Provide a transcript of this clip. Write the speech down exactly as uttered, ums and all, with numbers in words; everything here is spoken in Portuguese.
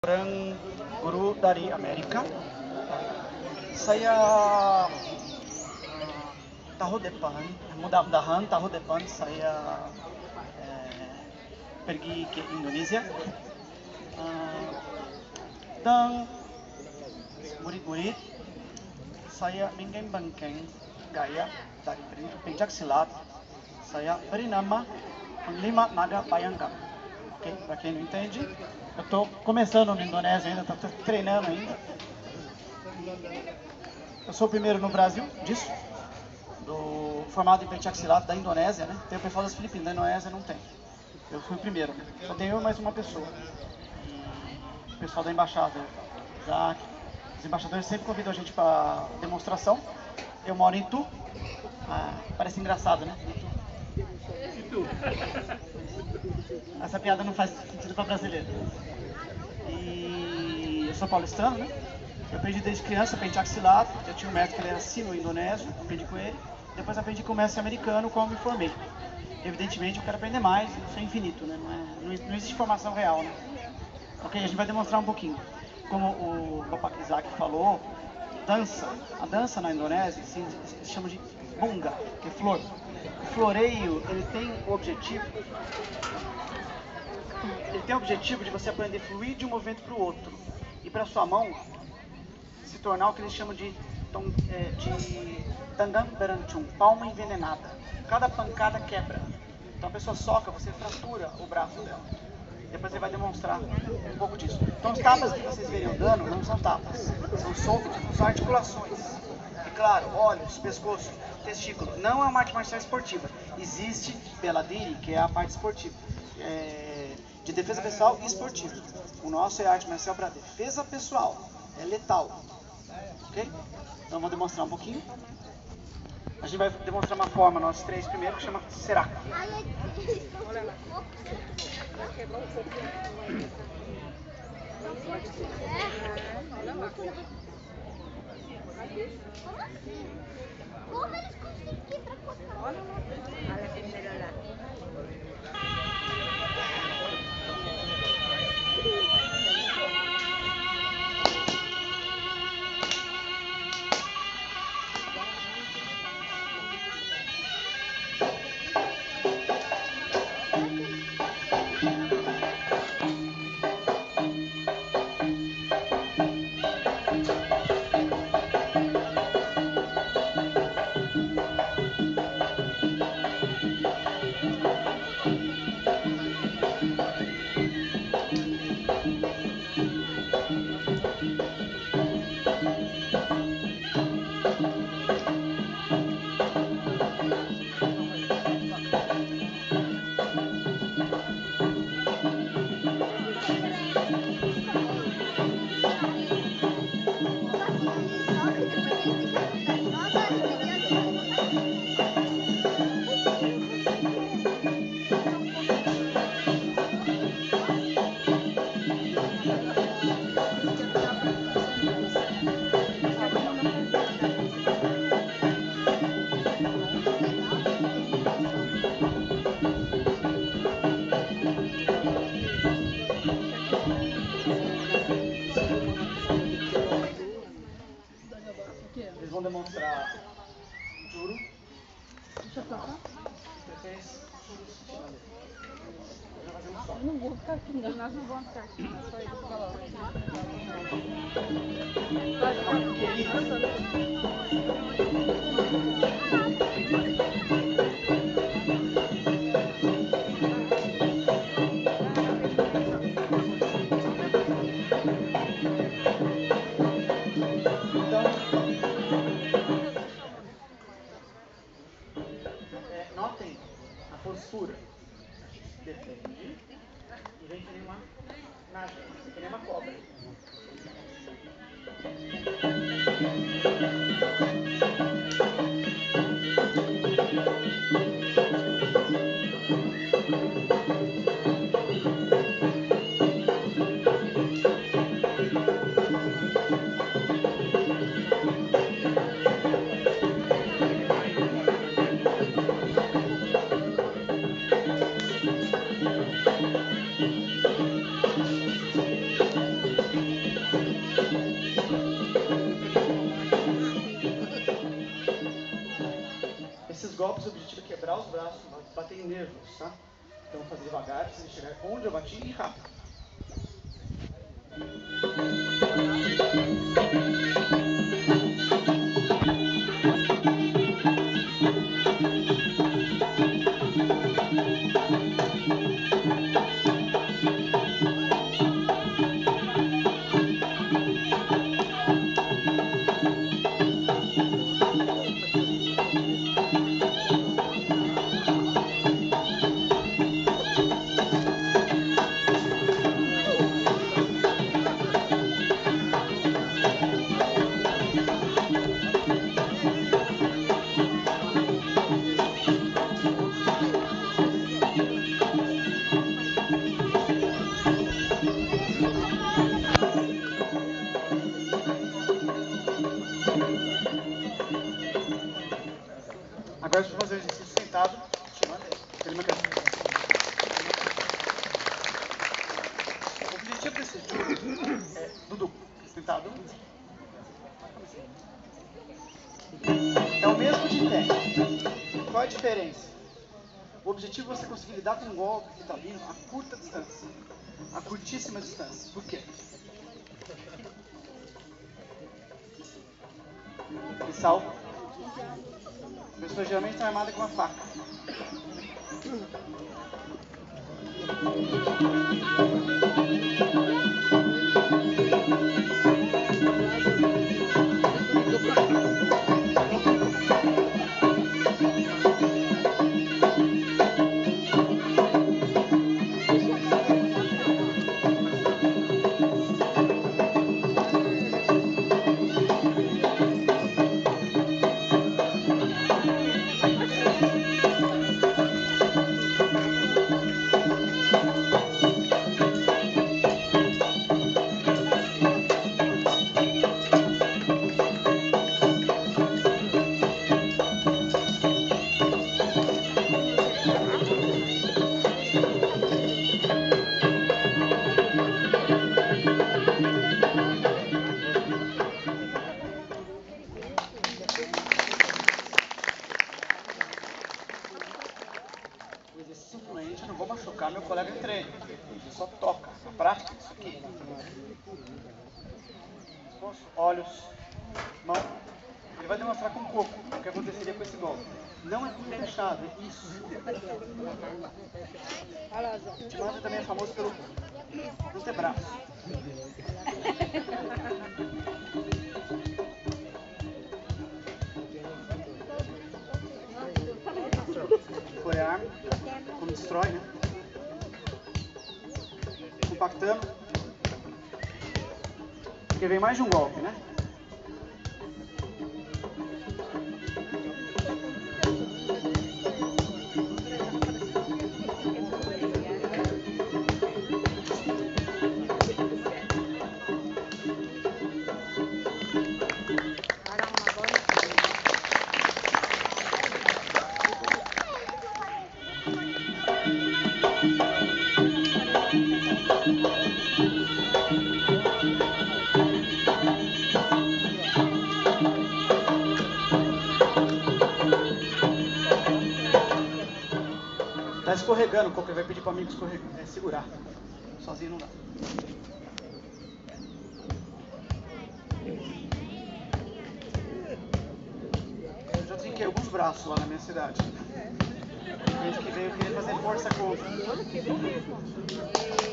Orang guru dari Amerika. Saya uh, tahun depan, mudah-mudahan tahun depan saya eh, pergi ke Indonesia. Uh, dan murid-murid saya mengembangkan gaya dari pencak silat. Saya beri nama Panglima Naga Bayangkara. Ok? Para quem não entende, eu estou começando na Indonésia ainda, estou treinando ainda. Eu sou o primeiro no Brasil disso, do formado em pencak silat da Indonésia, né? Tem o pessoal das Filipinas, da Indonésia não tem. Eu fui o primeiro, né? Só tenho eu e mais uma pessoa. E o pessoal da embaixada, Isaac, os embaixadores sempre convidam a gente para demonstração. Eu moro em Itu. Ah, parece engraçado, né? Itu. Essa piada não faz sentido para brasileiro. E eu sou paulistano, né? Eu aprendi desde criança pencak silat. Eu tinha um mestre que ele era sino indonésio, aprendi com ele. Depois aprendi com o mestre americano, como me formei. Evidentemente eu quero aprender mais, isso é infinito, né? Não, é, não, não existe formação real, né? Ok, a gente vai demonstrar um pouquinho. Como o Bapak Isaac falou, dança, a dança na Indonésia se, se chama de bunga, que é flor. O floreio, ele tem o objetivo, ele tem o objetivo de você aprender a fluir de um movimento para o outro. E para sua mão se tornar o que eles chamam de, é, de tandam beranchum, palma envenenada. Cada pancada quebra. Então a pessoa soca, você fratura o braço dela. Depois ele vai demonstrar um pouco disso. Então os tapas que vocês veriam dando não são tapas, são socos, são articulações. E claro, olhos, pescoço, testículo. Não é uma arte marcial esportiva. Existe Beladiri, que é a parte esportiva, é, de defesa pessoal e esportiva. O nosso é arte marcial para defesa pessoal, é letal. Ok? Então vou demonstrar um pouquinho. A gente vai demonstrar uma forma, nós três primeiro, que chama Serak. Como eles conseguem quebrar com Eles vão demonstrar juro. Eu não vou ficar aqui, não. Nós não vamos ficar aqui, nós só iremos falar. Notem a postura. Defende e vem que nem uma nagem, que nem uma cobra. objetivo é quebrar os braços, bater em nervos, tá? Então vou fazer devagar, pra você chegar onde eu bati e rápido. Agora deixa eu fazer o exercício sentado, estirando ele mecanismo. O objetivo desse estudo é, Dudu, sentado, é o mesmo de pé. Qual é a diferença? O objetivo é você conseguir lidar com um golpe que está vindo a curta distância, a curtíssima distância. Por quê? Ele salva. A pessoa geralmente está armada com uma faca. O exercício influente, eu não vou machucar meu colega de treino. Ele só toca. Na prática, isso aqui. Olhos, mão. Ele vai demonstrar com o corpo o que aconteceria com esse golpe. Não é tudo fechado, é isso. O Timandra também é famoso pelo antebraço. Forearm, como destrói, né? Compactando. Porque vem mais de um golpe, né? Tá escorregando, o coco vai pedir para mim escorregar, é, segurar. Sozinho não dá. Eu já trinquei alguns braços lá na minha cidade. Gente que veio querer fazer força contra.